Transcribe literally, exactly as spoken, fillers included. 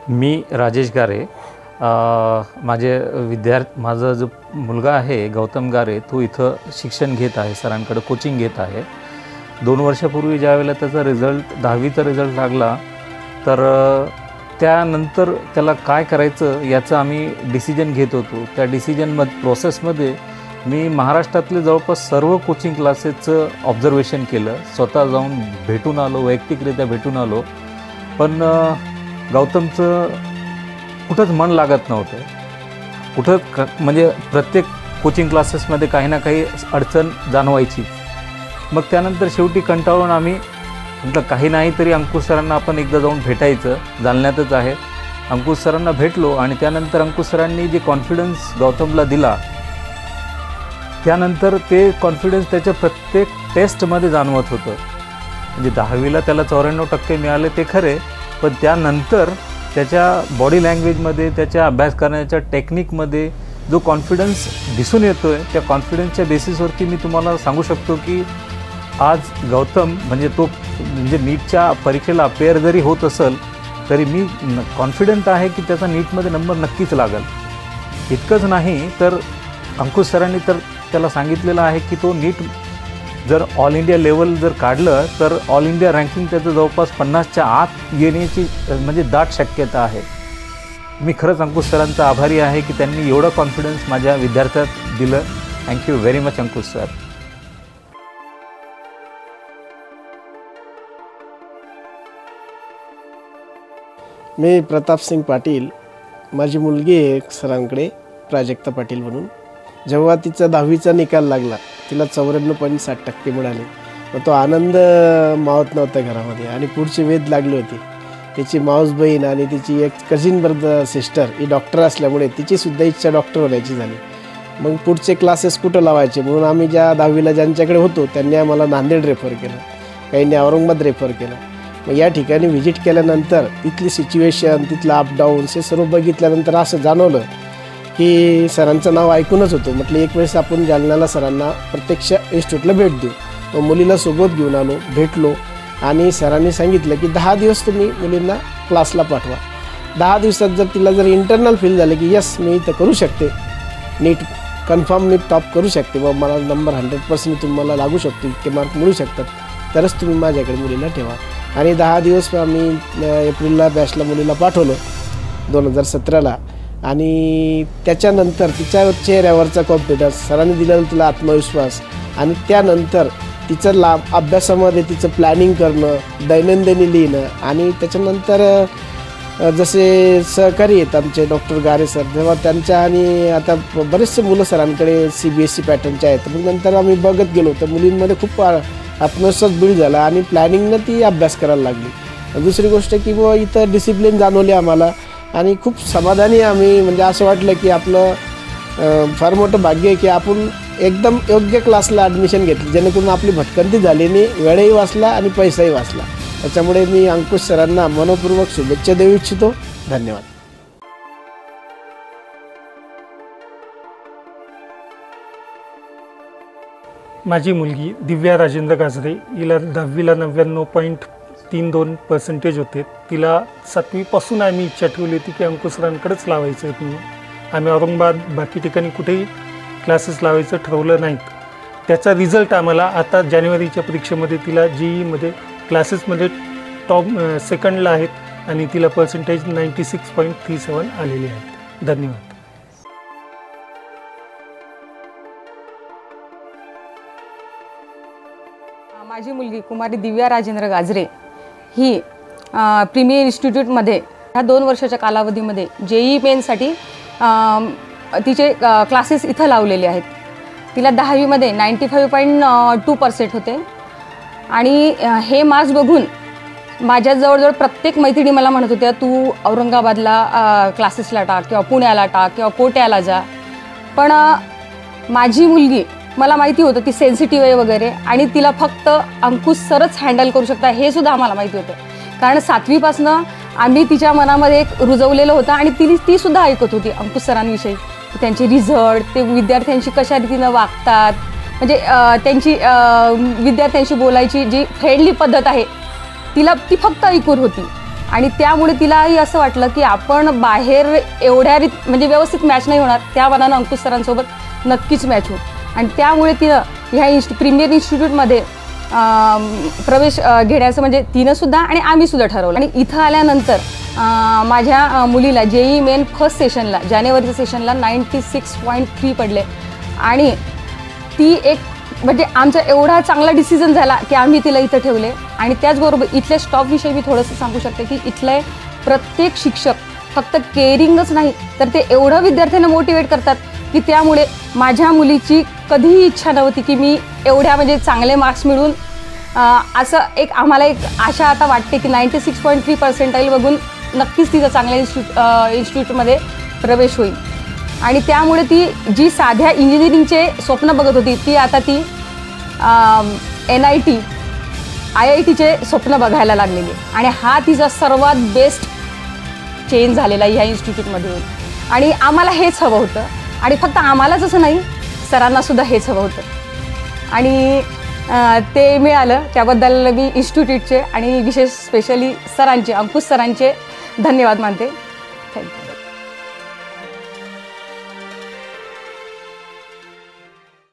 मी राजेश गारे, माझे विद्यार्थी माझा जो मुलगा आहे गौतम गारे, तो इथं शिक्षण घेत आहे, सरांकडे कोचिंग घेत आहे। दोन वर्षापूर्वी ज्या वेळेला त्याचा रिझल्ट दहावीचा रिझल्ट लागला, तर त्यानंतर त्याला काय करायचं याचं आम्ही डिसिजन घेत होतो। त्या डिसिजनमध्ये प्रोसेसमध्ये मी महाराष्ट्रातले जवळपास सर्व कोचिंग क्लासेसचं ऑब्झर्वेशन केलं, स्वतः जाऊन भेटून आलो, वैयक्तिकरित्या भेटून आलो। पण गौतमचं कुठंच मन लागत नव्हतं, कुठं क म्हणजे प्रत्येक कोचिंग क्लासेसमध्ये काही ना काही अडचण जाणवायची। मग त्यानंतर शेवटी कंटाळून आम्ही म्हटलं काही नाही तरी अंकुश सरांना आपण एकदा जाऊन भेटायचं, जालन्यातच आहे। अंकुश सरांना भेटलो आणि त्यानंतर अंकुश सरांनी जे कॉन्फिडन्स गौतमला दिला, त्यानंतर ते कॉन्फिडन्स त्याच्या प्रत्येक टेस्टमध्ये जाणवत होतं। म्हणजे दहावीला त्याला चौऱ्याण्णव टक्के मिळाले ते खरे, पण त्यानंतर त्याच्या बॉडी लँग्वेजमध्ये, त्याच्या अभ्यास करण्याच्या टेक्निकमध्ये जो कॉन्फिडन्स दिसून येतो आहे, त्या कॉन्फिडन्सच्या बेसिसवरती मी तुम्हाला सांगू शकतो की आज गौतम म्हणजे तो म्हणजे नीटच्या परीक्षेला अपेअर जरी होत असेल तरी मी कॉन्फिडंट आहे की त्याचा नीटमध्ये नंबर नक्कीच लागेल। इतकंच नाही तर अंकुश सरांनी तर त्याला सांगितलेलं आहे की तो नीट जर ऑल इंडिया लेवल जर काढलं तर ऑल इंडिया रँकिंग त्याचं जवळपास पन्नासच्या आत येण्याची म्हणजे दाट शक्यता आहे। मी खरंच अंकुश सरांचा आभारी आहे की त्यांनी एवढा कॉन्फिडन्स माझ्या विद्यार्थ्यात दिलं। Thank you very much Ankush sir. मी प्रताप सिंग पाटील, माझी मुलगी आहे सरांकडे प्राजक्ता पाटील म्हणून। जेव्हा तिचा दहावीचा निकाल लागला, तिला चौऱ्याण्णव पॉईंट साठ टक्के मिळाले, मग तो आनंद मावत नव्हता घरामध्ये आणि पुढची वेध लागली होती। तिची माऊस बहीण आणि तिची एक कझिन ब्रदर सिस्टर ही डॉक्टर असल्यामुळे तिचीसुद्धा इच्छा डॉक्टर होण्याची झाली। मग पुढचे क्लासेस कुठं लावायचे म्हणून आम्ही ज्या दहावीला ज्यांच्याकडे होतो त्यांनी आम्हाला नांदेड रेफर केलं, काहींनी औरंगाबाद रेफर केलं। मग या ठिकाणी व्हिजिट केल्यानंतर तिथली सिच्युएशन, तिथलं अपडाऊन्स हे सर्व बघितल्यानंतर असं जाणवलं की सरांचं नाव ऐकूनच होतं। म्हटलं एक वेळेस आपण जालन्याला सरांना प्रत्यक्ष इन्स्टिट्यूटला भेट देऊ। मग मुलीला सोबत घेऊन आलो, भेटलो आणि सरांनी सांगितलं की दहा दिवस तुम्ही मुलींना क्लासला पाठवा। दहा दिवसात जर तिला जर इंटरनल फील झालं की यस मी इथं करू शकते, नीट कन्फर्म मी टॉप करू शकते, मग मला नंबर हंड्रेड पर्सेंट तुम्हाला लागू शकतो, इतके मार्क मिळू शकतात, तरच तुम्ही माझ्याकडे मुलीला ठेवा। आणि दहा दिवस आम्ही एप्रिलला बॅचला मुलीला पाठवलं दोन हजार सतराला आणि त्याच्यानंतर तिच्या चेहऱ्यावरचा कॉन्फिडन्स, सरांनी दिलेला तिला आत्मविश्वास आणि त्यानंतर तिचं लाभ अभ्यासामध्ये तिचं प्लॅनिंग करणं, दैनंदिनी लिहिणं आणि त्याच्यानंतर जसे सहकारी आहेत आमचे डॉक्टर गारे सर, तेव्हा त्यांच्या आणि आता बरेचसे मुलं सरांकडे सी बी एस सी पॅटर्नचे आहेत। मग नंतर आम्ही बघत गेलो तर मुलींमध्ये खूप आत्मविश्वास बिल्ड झाला आणि प्लॅनिंगनं ती अभ्यास करायला लागली। दुसरी गोष्ट की बुवा इथं डिसिप्लिन जाणवली आम्हाला आणि खूप समाधानी आम्ही, म्हणजे असं वाटलं की आपलं फार मोठं भाग्य आहे की आपण एकदम योग्य क्लासला ॲडमिशन घेतली, जेणेकरून आपली भटकंती झाली नाही, वेळही वाचला आणि पैसाही वाचला। त्याच्यामुळे मी अंकुश सरांना मनपूर्वक शुभेच्छा देऊ इच्छितो। धन्यवाद। माझी मुलगी दिव्या राजेंद्र गाजरे, हिला दहावीला नव्याण्णव पॉईंट तीन दोन पर्सेंटेज होते। तिला सातवीपासून आम्ही इच्छा ठेवली होती की अंकुश सरांकडेच लावायचं आहे म्हणून। आम्ही औरंगाबाद बाकी ठिकाणी कुठेही क्लासेस लावायचं ठरवलं नाहीत। त्याचा रिझल्ट आम्हाला आता जानेवारीच्या परीक्षेमध्ये तिला जी ईमध्ये क्लासेसमध्ये टॉप सेकंडला आहेत आणि तिला percentage ninety six point three seven आलेले आहेत। धन्यवाद। माझी मुलगी कुमारी दिव्या राजेंद्र गाजरे ही प्रीमियर इन्स्टिट्यूटमध्ये ह्या दोन वर्षाच्या कालावधीमध्ये जे ई मेनसाठी तिचे क्लासेस इथं लावलेले आहेत। तिला दहावीमध्ये ninety five point two percent होते आणि हे मार्क्स बघून माझ्या जवळजवळ प्रत्येक मैत्रिणी मला म्हणत होत्या तू औरंगाबादला क्लासेसला टाक किंवा पुण्याला टाक किंवा कोट्याला जा। पण माझी मुलगी, मला माहिती होतं ती सेन्सिटिव्ह आहे वगैरे आणि तिला फक्त अंकुश सरच हँडल करू शकता हे सुद्धा आम्हाला माहिती होतं, कारण सातवीपासनं आम्ही तिच्या मनामध्ये एक रुजवलेलं होतं आणि ती ती सुद्धा ऐकत होती अंकुश सरांविषयी, त्यांचे रिझल्ट, ते विद्यार्थ्यांशी कशा रीतीनं वागतात, म्हणजे त्यांची विद्यार्थ्यांशी बोलायची जी फ्रेंडली पद्धत आहे तिला ती फक्त ऐकून होती। आणि त्यामुळे तिलाही असं वाटलं की आपण बाहेर एवढ्या रीत म्हणजे व्यवस्थित मॅच नाही होणार, त्या मानानं अंकुश सरांसोबत नक्कीच मॅच होऊ. आणि त्यामुळे तिनं ह्या इन्स्ट प्रीमियर इन्स्टिट्यूटमध्ये प्रवेश अ, घेण्याचं म्हणजे तिनंसुद्धा आणि आम्हीसुद्धा ठरवलं. आणि इथं आल्यानंतर अ, माझ्या अ, मुलीला जेई मेन फर्स्ट सेशनला जानेवारीच्या सेशनला नाईंटी सिक्स पॉईंट थ्री पडले. आणि ती एक म्हणजे आमचा एवढा चांगला डिसिजन झाला की आम्ही तिला इथं ठेवले. आणि त्याचबरोबर इथल्या स्टॉपविषयी मी थोडंसं सांगू शकते की इथले प्रत्येक शिक्षक फक्त केअरिंगच नाही तर ते एवढं विद्यार्थ्यांना मोटिवेट करतात की त्यामुळे माझ्या मुलीची कधीही इच्छा नव्हती की मी एवढ्या म्हणजे चांगले मार्क्स मिळून अ, असं एक आम्हाला एक आशा आता वाटते की ninety six point three percentile बघून नक्कीच तिचं चांगल्या इन्स्टिट्यूट इन्स्टिट्यूटमध्ये प्रवेश होईल. आणि त्यामुळे ती जी साध्या इंजिनिअरिंगचे स्वप्न बघत होती ती आता ती N I T I I टीचे स्वप्न बघायला लागलेली. आणि हा तिचा सर्वात बेस्ट चेंज झालेला ह्या इन्स्टिट्यूटमध्ये होईल. आणि आम्हाला हेच हवं होतं. आणि फक्त आम्हालाच असं नाही, सरांनासुद्धा हेच हवं होतं. आणि ते मिळालं त्याबद्दल मी इन्स्टिट्यूटचे आणि विशेष स्पेशली सरांचे अंकुश सरांचे धन्यवाद मानते. थँक्यू.